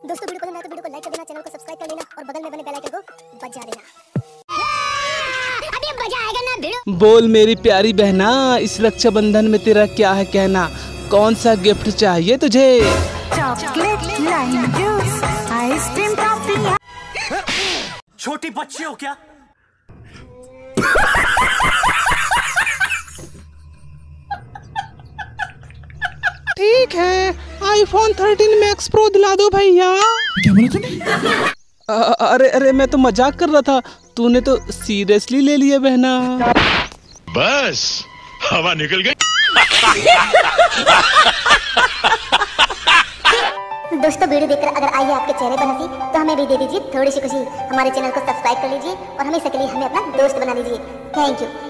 दोस्तों वीडियो पसंद आए तो वीडियो को लाइक कर देना, चैनल को सब्सक्राइब कर लेना और बगल में बने बेल आइकन को बजा देना। अभी मजा आएगा ना वीडियो। बोल मेरी प्यारी बहना, इस रक्षाबंधन में तेरा क्या है कहना? कौन सा गिफ्ट चाहिए तुझे? Chocolate, lime juice, ice cream, toffee. छोटी बच्ची हो क्या? ठीक है, iPhone 13 Max Pro दिला दो भैया। क्या बोला तूने? अरे मैं तो मजाक कर रहा था, तूने तो सीरियसली ले लिया बहना। बस हवा निकल गई। दोस्तों वीडियो देखकर अगर आई है आपके चेहरे पर हंसी तो हमें भी दे दीजिए थोड़ी सी खुशी। हमारे चैनल को सब्सक्राइब कर लीजिए और हमेशा के लिए हमें अपना दोस्त बना लीजिए। Thank you.